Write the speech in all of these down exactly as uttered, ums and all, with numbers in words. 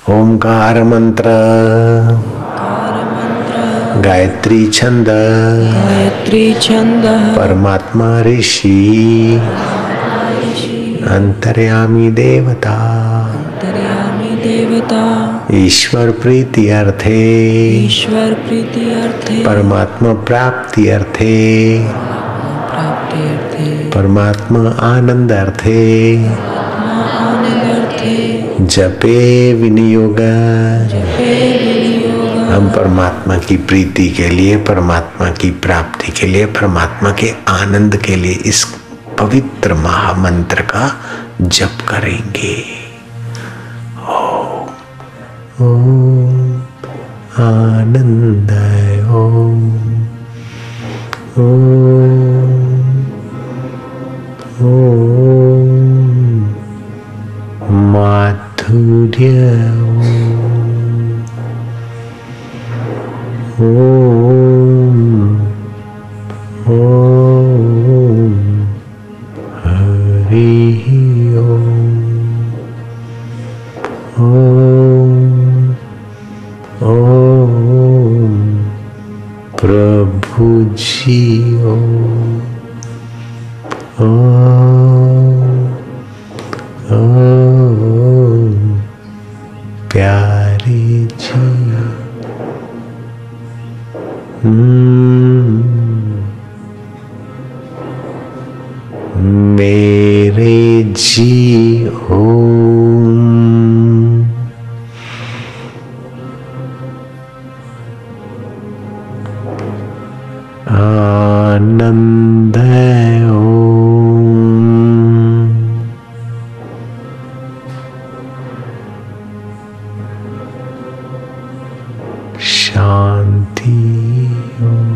ओंकार मंत्र, गायत्री छंद, गायत्री छंद, परमात्मा ऋषि, अंतर्यामी देवता, अंतर्यामी देवता, ईश्वर प्रीति अर्थे, ईश्वर प्रीति अर्थे, परमात्मा प्राप्ति अर्थे, प्राप्ति अर्थे, परमात्मा आनंद अर्थे, आनंद अर्थे, जपे विनियोग। जपे विनियोग। हम परमात्मा की प्रीति के लिए, परमात्मा की प्राप्ति के लिए, परमात्मा के आनंद के लिए इस पवित्र महामंत्र का जप करेंगे। ओम ओम आनंदाय ओम ओम ओम माधुर्य ओम ओम हरि ओम ओम ओम प्रभु जी ओम ओम ओम प्यारे जी मेरे जी ओम आनंद ओम शांति ओम।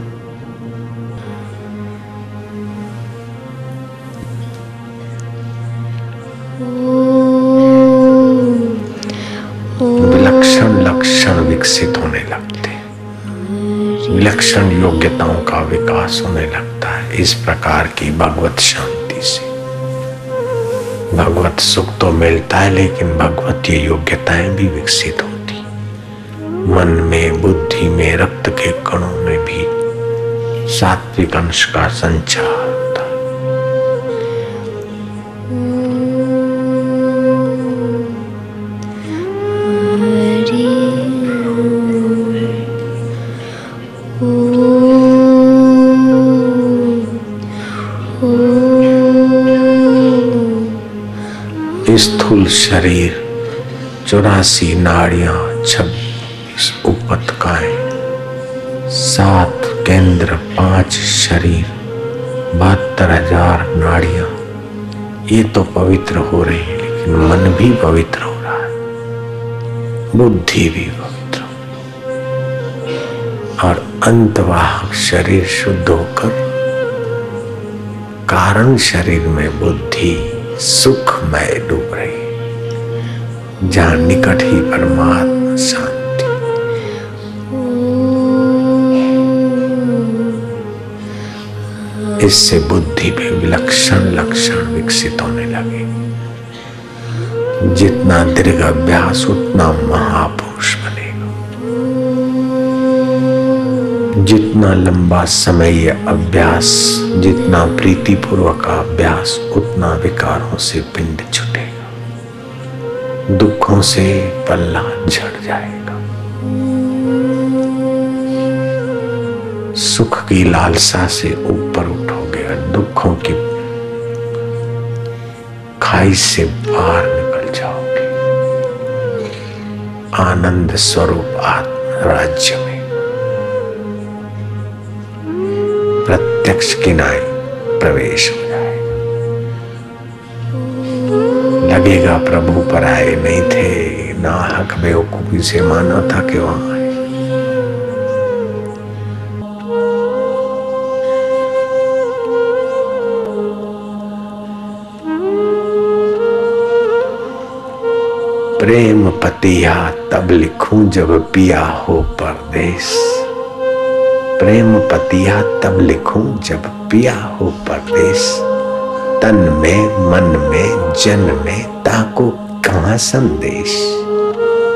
विलक्षण लक्षण विकसित होने लगते हैं, विलक्षण योग्यताओं का विकास होने लगता है। इस प्रकार की भगवत शांति से भगवत सुख तो मिलता है, लेकिन भगवत ये योग्यताएं भी विकसित होती। मन में, बुद्धि में, रक्त के कणों में भी सात्विक अंश का संचार होता है। स्थूल शरीर, चौरासी नाड़ियां, छब्बीस उपतकाएं, सात केंद्र, पांच शरीर, बहत्तर हजार नाड़ियां, ये तो पवित्र हो रही है, लेकिन मन भी पवित्र हो रहा है, बुद्धि भी पवित्र और अंतवाहक शरीर शुद्ध होकर कारण शरीर में बुद्धि सुखमय डूब रही, जहां निकट ही परमात्मा शांति। इससे बुद्धि पे विलक्षण लक्षण विकसित होने लगे। जितना दीर्घ अभ्यास उतना महापुरुष बनेगा। जितना लंबा समय ये अभ्यास, जितना प्रीतिपूर्वक का अभ्यास, उतना विकारों से पिंड छूटेगा, दुखों से पल्ला झड़ जाएगा। सुख की लालसा से ऊपर उठोगे और दुखों की खाई से बाहर निकल जाओगे। आनंद स्वरूप आत्म राज्य में प्रत्यक्ष किनारे प्रवेश हो जाएगा। लगेगा प्रभु पराये नहीं थे, नाहक बेवकूफी से माना था कि वहां आए। प्रेम पतिया तब लिखूं जब पिया हो परदेश। प्रेम पतिया तब लिखूं जब पिया हो परदेश। तन में मन में जन में ताको कहाँ संदेश।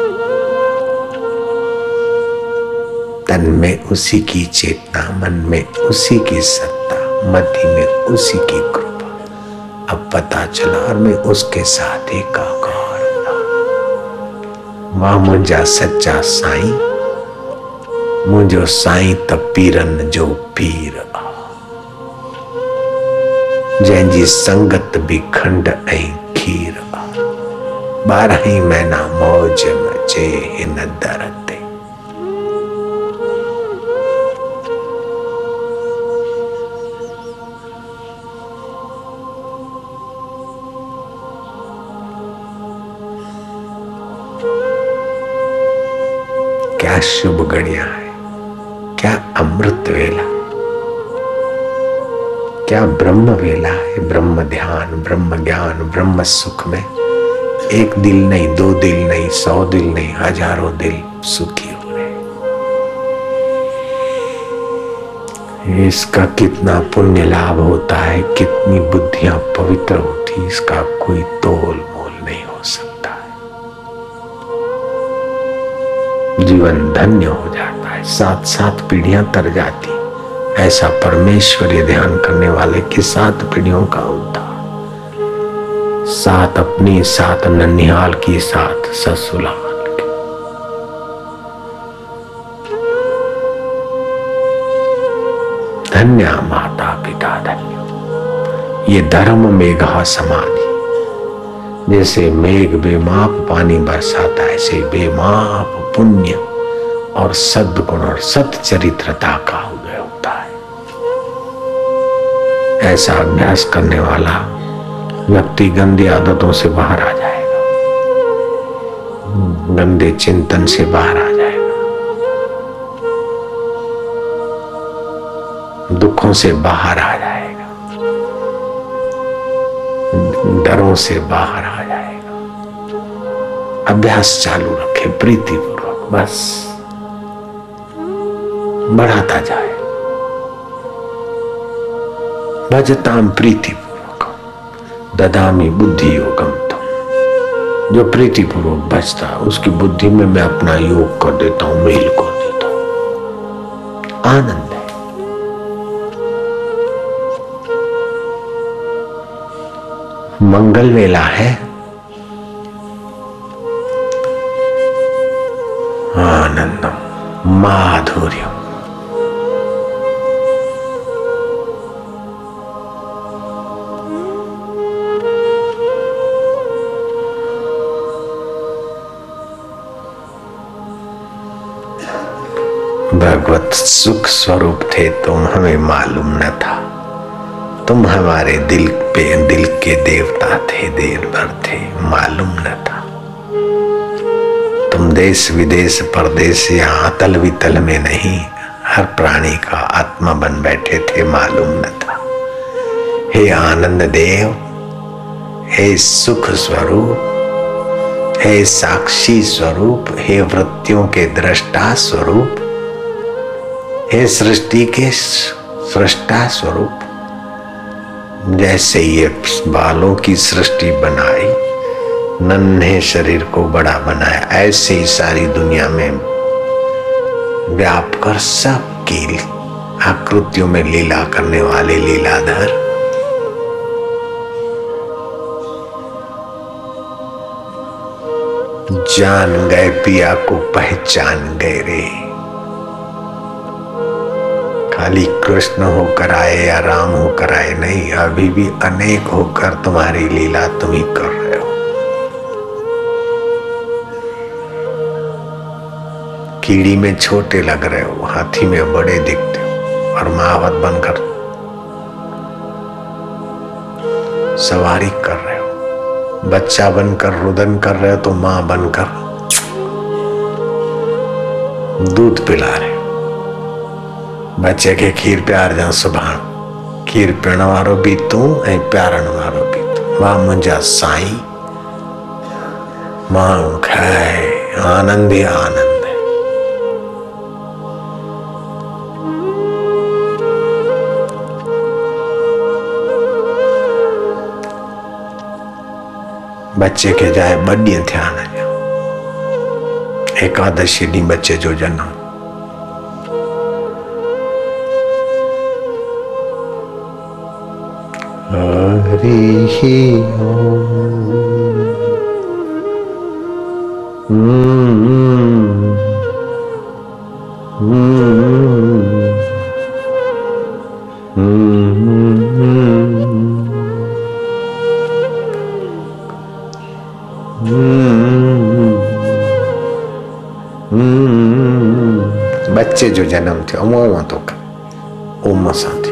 तन में उसी की चेतना, मन में उसी की सत्ता, मति में उसी की कृपा। अब पता चला और मैं उसके साथ एकाकार हुआ। वाह मुंहिंजा सच्चा साईं, मुंहिंजो साईं त पीरन जो पीर आ, जंहिंजी संगत भी खंड ऐं खीर आ। बारह ही महीना मौज मचे हिन दर ते। क्या शुभ घड़ियां है, क्या अमृत वेला, क्या ब्रह्म वेला है। ब्रह्म ध्यान, ब्रह्म ज्ञान, ब्रह्म सुख में एक दिल नहीं, दो दिल नहीं, सौ दिल नहीं, हजारों दिल सुखी हो रहे। इसका कितना पुण्य लाभ होता है, कितनी बुद्धियां पवित्र होती, इसका कोई तोल मोल नहीं हो सकता है। जीवन धन्य हो जाता है, सात सात पीढ़ियां तर जाती। ऐसा परमेश्वरीय ध्यान करने वाले की सात पीढ़ियों का उद्धार। सात अपनी, सात ननिहाल की, सात ससुराल की। धन्य माता पिता धन्य। ये धर्म मेघा समाधि, जैसे मेघ बेमाप पानी बरसाता है, ऐसे बेमाप पुण्य और सद्गुण और सच्चरित्रता का उदय होता है। ऐसा अभ्यास करने वाला व्यक्ति गंदी आदतों से बाहर आ जाएगा, गंदे चिंतन से बाहर आ जाएगा, दुखों से बाहर आ जाएगा, डरों से बाहर आ जाएगा। अभ्यास चालू रखे प्रीतिपूर्वक, बस बढ़ाता जाए। भजताम प्रीतिपूर्वक ददामी बुद्धि योगम। तो जो प्रीतिपूर्वक भजता है उसकी बुद्धि में मैं अपना योग कर देता हूं, मेल कर देता हूं। आनंद है। मंगल वेला है, आनंदम माधुर्यम। भगवत सुख स्वरूप थे तुम, हमें मालूम न था। तुम हमारे दिल पे दिल के देवता थे, देर भर थे, मालूम न था। तुम देश विदेश परदेश या अतल वितल में नहीं, हर प्राणी का आत्मा बन बैठे थे, मालूम न था। हे आनंद देव, हे सुख स्वरूप, हे साक्षी स्वरूप, हे वृत्तियों के दृष्टा स्वरूप, हे सृष्टि के सृष्टा स्वरूप। जैसे ये बालों की सृष्टि बनाई, नन्हे शरीर को बड़ा बनाया, ऐसे ही सारी दुनिया में व्याप कर सबकी आकृतियों में लीला करने वाले लीलाधर। जान गए पिया को पहचान गए रे। खाली कृष्ण होकर आए या राम होकर आए नहीं, अभी भी अनेक होकर तुम्हारी लीला तुम ही कर रहे हो। कीड़ी में छोटे लग रहे हो, हाथी में बड़े दिखते हो, और महावत बनकर सवारी कर रहे हो। बच्चा बनकर रुदन कर रहे हो तो मां बनकर दूध पिला रहे हो। बच्चे के खीर प्यार जा सुभाण, खीर पीअण वारो भी तूं ऐं प्यारण वारो भी तूं। वाह मुंहिंजा साईं, माण्हू खाए आनंद ही आनंद है। बच्चे के जाए ॿ ॾींहं थिया न, एकादशी ॾींहुं बच्चे जो जनम। हरि ही बच्चे जो जन्म थे उमा तो का उमा साथी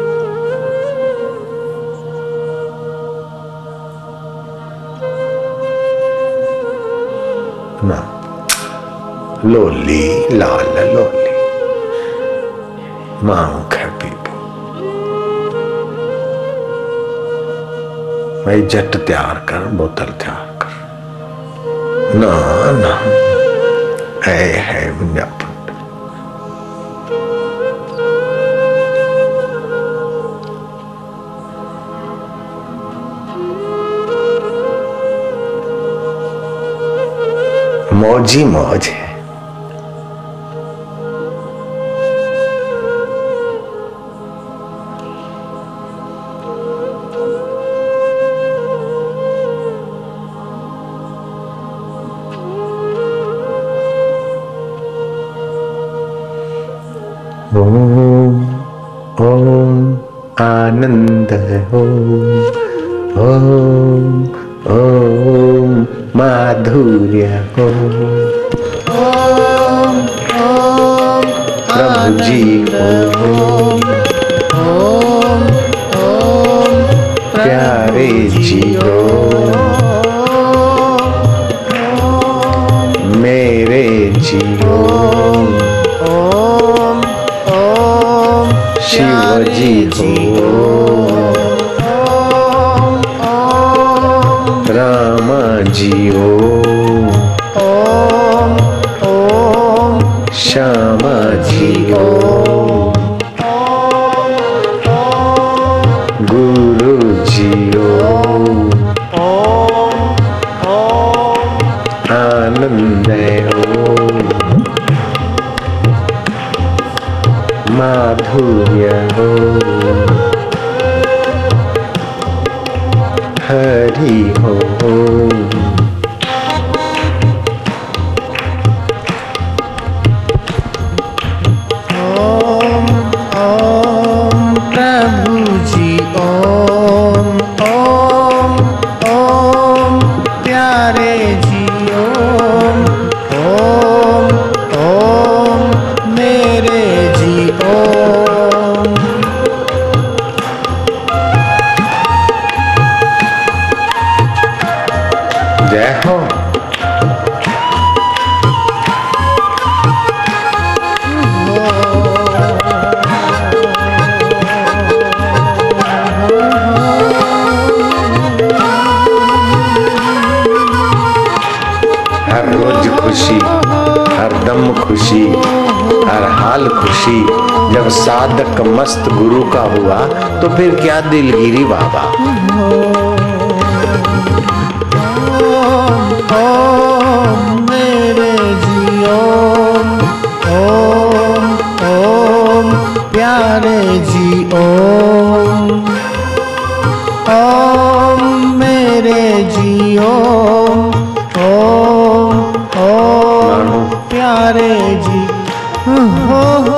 ना लोली लाल लोली मां खपी भाई जट तैयार कर बोतल तैयार कर ना ना है है मुंजा मौजी मौज है। ओम ओम आनंद ओम ओम ओम माधुर्य ओम ओम ओम प्रभु जी ओम ओम ओम प्यारे जी ओम मेरे जी ओम ओम ओम शिव जी ओम राम जी ओम ओम ओम श्याम जी ओम गुरु जी ओम आनंद ओम माधुर्य ओम हरि ओम ओम ओम प्रभु जी ओम ओम ओम प्यारे जी ओम ओम ओम मेरे जी ओम जय हो। हर रोज खुशी, हर दम खुशी, हर हाल खुशी। जब साधक मस्त गुरु का हुआ तो फिर क्या दिलगिरी बाबा। ओम मेरे जी ओम ओम ओम प्यारे जी ओम ओम मेरे जी ओम ओम ओम प्यारे जी हो हो हो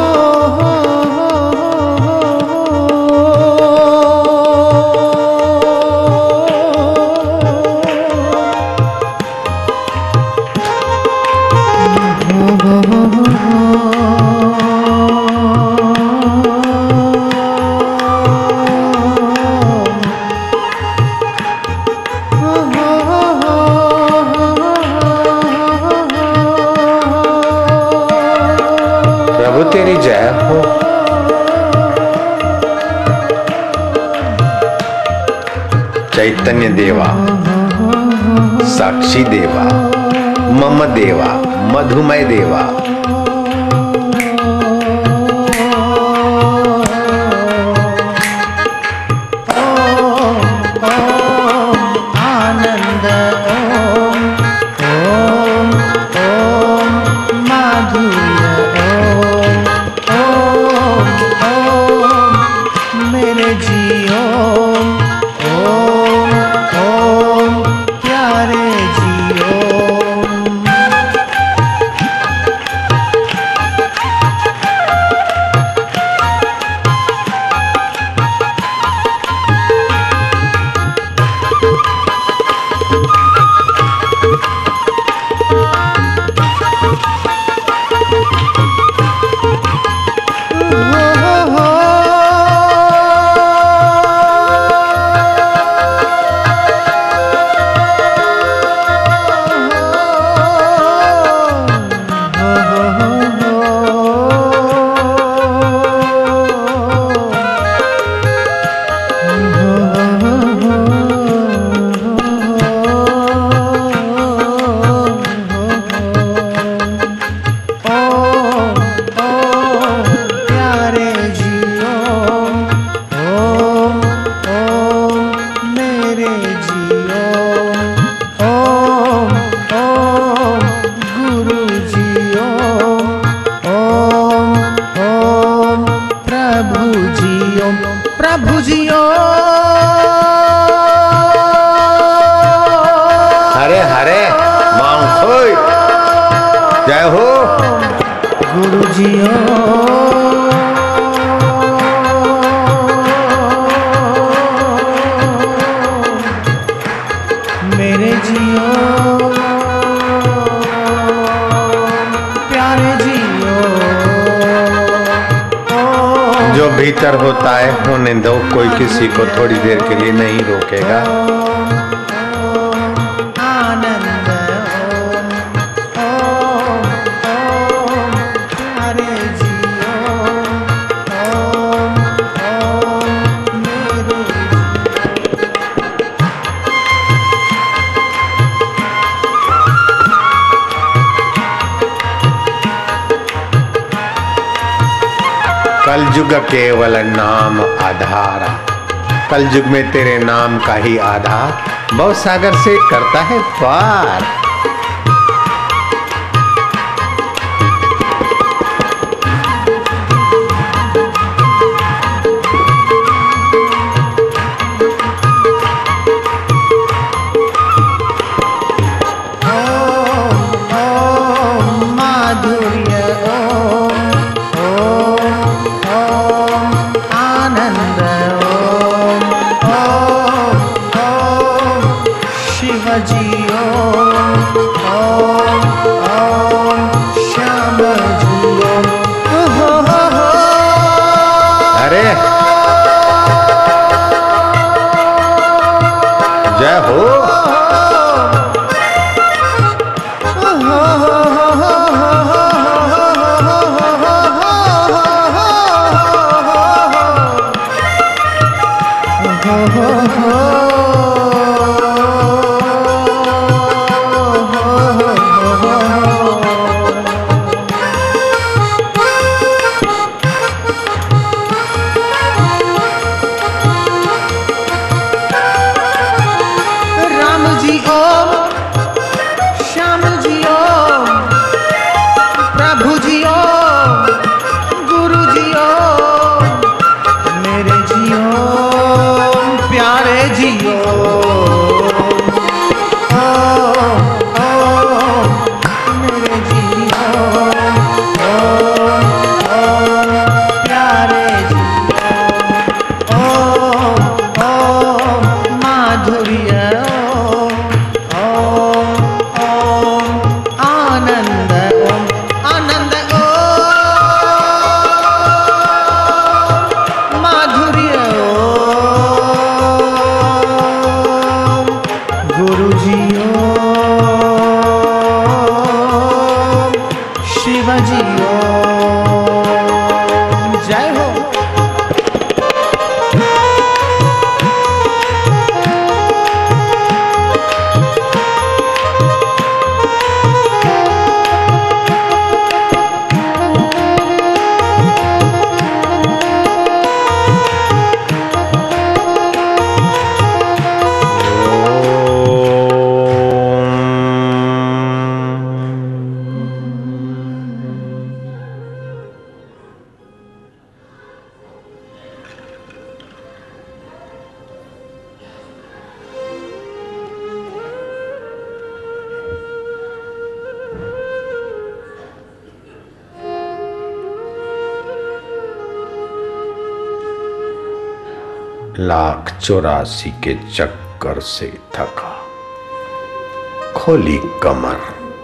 प्रभु तेरी जय हो। चैतन्य देवा, साक्षी देवा, मम देवा, मधुमय देवा। आनंद ओम ओम ओम माधुर्य ओम ओम ओम मेरे जी ओम भीतर होता है होने दो, कोई किसी को थोड़ी देर के लिए नहीं रोकेगा। आनंद ओम ओम प्यारे जियो ओम ओम मेरे कलयुग केवल नाम आधारा, कलयुग में तेरे नाम का ही आधार भव सागर से करता है पार। जय हो। लाख चौरासी के चक्कर से थका, खोली कमर,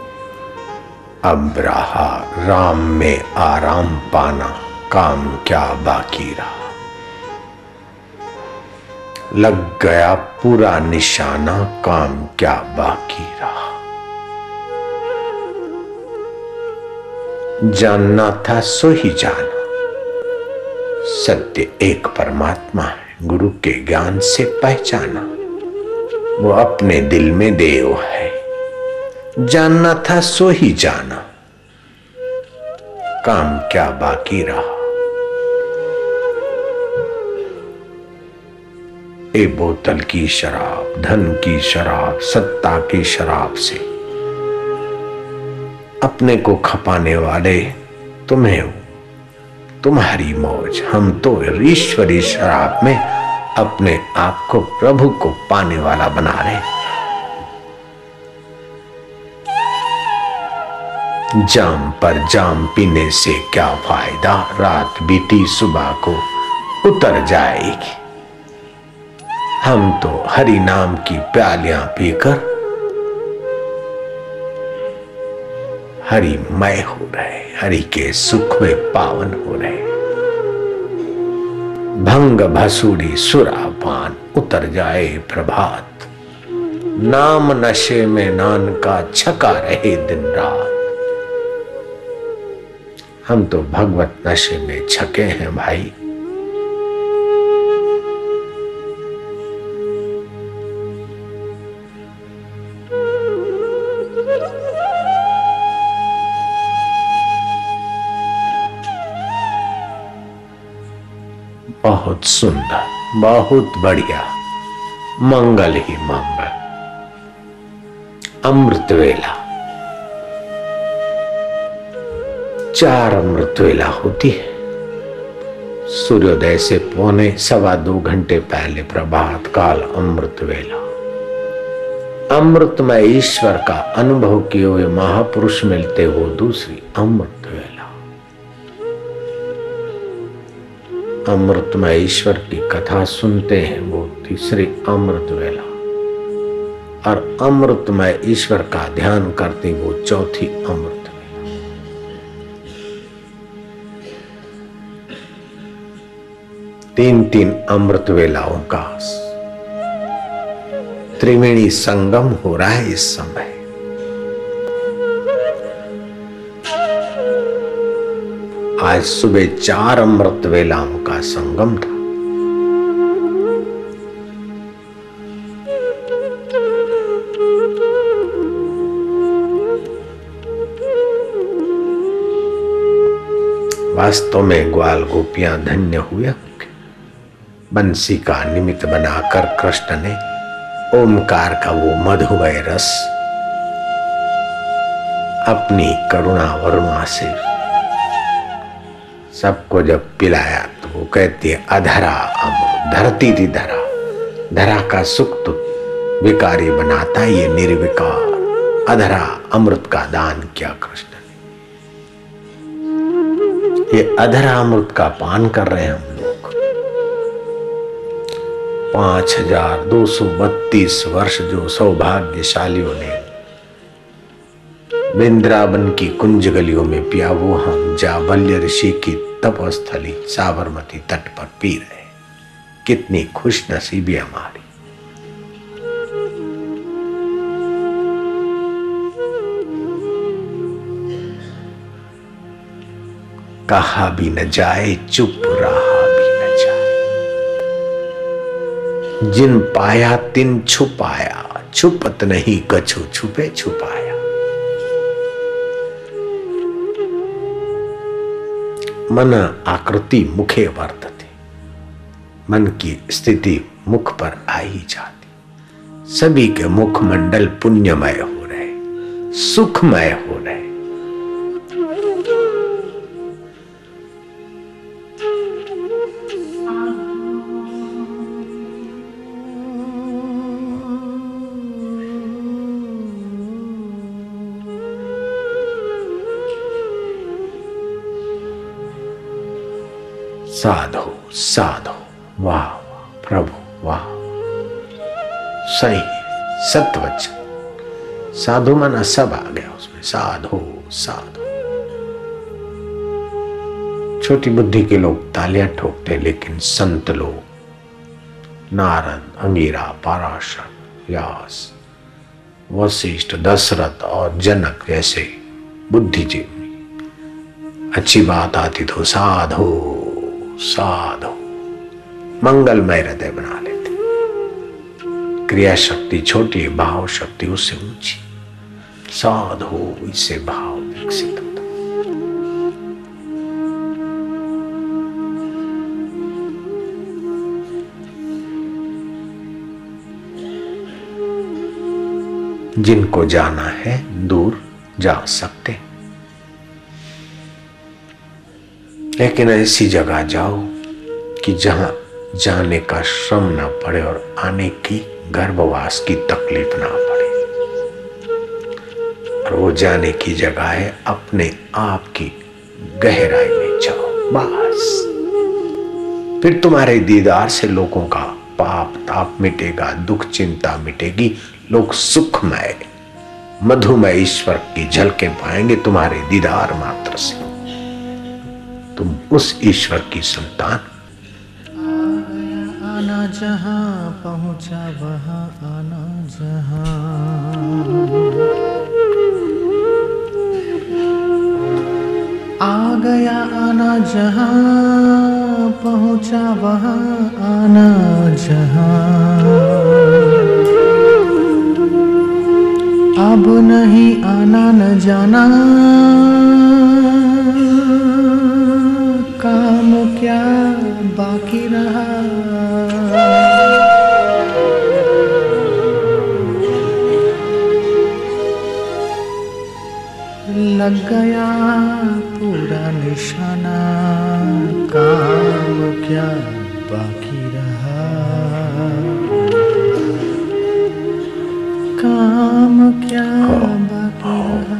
अब रहा राम में आराम पाना, काम क्या बाकी रहा। लग गया पूरा निशाना, काम क्या बाकी रहा। जानना था सो ही जाना, सत्य एक परमात्मा है, गुरु के ज्ञान से पहचाना। वो अपने दिल में देव है, जानना था सो ही जाना, काम क्या बाकी रहा। ए बोतल की शराब, धन की शराब, सत्ता की शराब से अपने को खपाने वाले तुम्हें हो, तुम्हारी मौज। हम तो ईश्वरी शराब में अपने आप को प्रभु को पाने वाला बना रहे। जाम पर जाम पीने से क्या फायदा, रात बीती सुबह को उतर जाएगी। हम तो हरि नाम की प्यालियां पीकर हरिमय हो रहे, हरि के सुख में पावन हो रहे। भंग भसूड़ी सुरापान उतर जाए प्रभात, नाम नशे में नान का छका रहे दिन रात। हम तो भगवत नशे में छके हैं भाई। बहुत सुंदर, बहुत बढ़िया, मंगल ही मंगल। अमृत वेला, चार अमृत वेला होती है। सूर्योदय से पौने सवा दो घंटे पहले प्रभात काल अमृत वेला। अमृतमय ईश्वर का अनुभव किए हुए महापुरुष मिलते हो दूसरी अमृत वेला। अमृतमय ईश्वर की कथा सुनते हैं वो तीसरी अमृत वेला, और अमृतमय ईश्वर का ध्यान करते वो चौथी अमृत वेला। तीन तीन अमृत वेलाओं का त्रिवेणी संगम हो रहा है इस समय। आज सुबह चार अमृत वेलाओं का संगम था। वास्तव में ग्वाल गोपियां धन्य हुए। बंसी का निमित्त बनाकर कृष्ण ने ओमकार का वो मधुमय रस अपनी करुणा वरुणा से सबको जब पिलाया तो वो कहती है अधरा अमृत। धरती थी धरा, धरा का सुख तो विकारी बनाता ये निर्विकार। अधरा अमृत का दान किया कृष्ण ने। ये अधरा अमृत का पान कर रहे हैं हम लोग। पांच हजार दो सौ बत्तीस वर्ष जो सौभाग्यशालियों ने वृंदावन की कुंज गलियों में पिया, वो हम जाबल्य ऋषि की तपस्थली साबरमती तट पर पी रहे। कितनी खुश नसीबी हमारी। कहा भी न जाए, चुप रहा भी न जाए। जिन पाया तिन छुपाया, छुपत नहीं कछु छुपे छुपाया। मन आकृति मुखे वर्तते, मन की स्थिति मुख पर आ ही जाती। सभी के मुख मंडल पुण्यमय हो रहे, सुखमय हो रहे। साधो साधो, वाह वाह प्रभु वाह। सही सत्वचन। साधु माना सब आ गया उसमें। साधो साधो। छोटी बुद्धि के लोग तालियां ठोकते, लेकिन संत लोग, नारद, अंगिरा, पराशर, व्यास, वशिष्ठ, दशरथ और जनक जैसे बुद्धिजीवी अच्छी बात आती तो साधो साधो मंगलमय हृदय बना लेते। क्रिया शक्ति छोटी, भाव शक्ति उससे ऊंची। साधो इससे भाव विकसित होता। जिनको जाना है दूर जा सकते, लेकिन ऐसी जगह जाओ कि जहां जाने का श्रम ना पड़े और आने की गर्भवास की तकलीफ ना पड़े। और वो जाने की जगह है अपने आप की गहराई में जाओ बस। फिर तुम्हारे दीदार से लोगों का पाप ताप मिटेगा, दुख चिंता मिटेगी। लोग सुखमय मधुमय ईश्वर की झलकें पाएंगे तुम्हारे दीदार मात्र से। तुम उस ईश्वर की संतान। जहाँ पहुँचा वहाँ आना जहाँ। आ गया आना जहाँ पहुँचा वहाँ आना जहाँ। अब नहीं आना न जाना, काम क्या बाकी रहा। लग गया पूरा निशाना, काम क्या बाकी रहा। काम क्या बाकी रहा।